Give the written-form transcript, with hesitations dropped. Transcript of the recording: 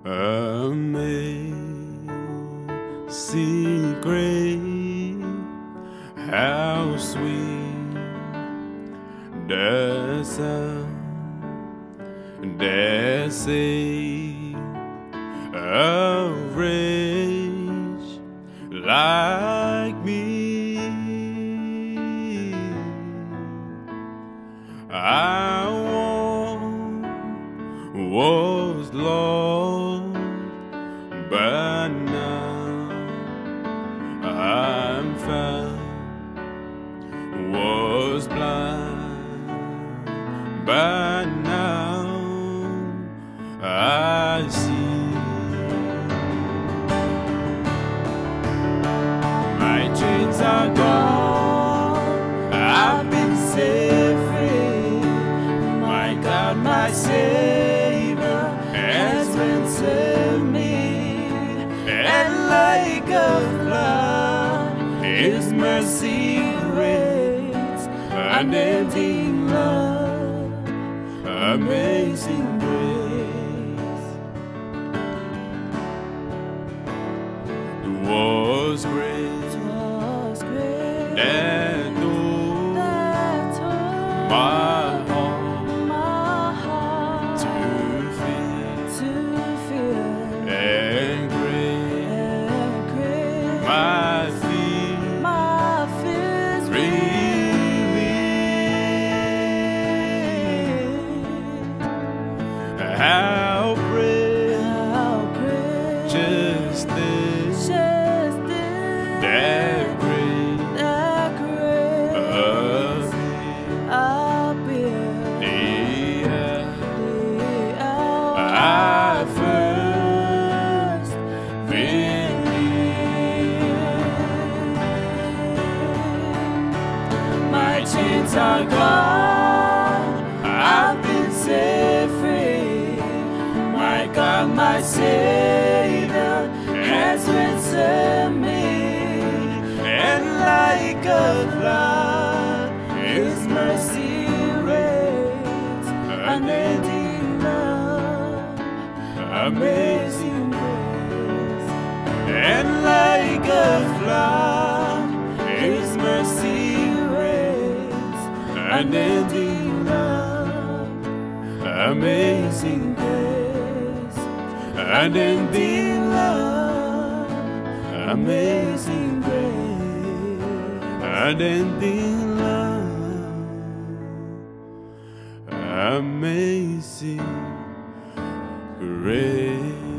Amazing grace, how sweet the sound that saved a wretch like me. I once was lost, but now I'm found. Was blind, but now I see. My chains are gone, I've been set free. My God, my Savior has ransomed me, and like a flood, His mercy reigns, unending love, amazing grace. It was grace that told my heart to feel, and grace my fears relieved. How precious this, that grace appeared I first believed. My chains are gone, I've been set free. My God, my Savior has ransomed me, and like a flood, His mercy reigns, unending love, amazing grace. And like a flood, His mercy reigns, unending love, amazing grace. Unending love, amazing grace. Unending love, amazing grace.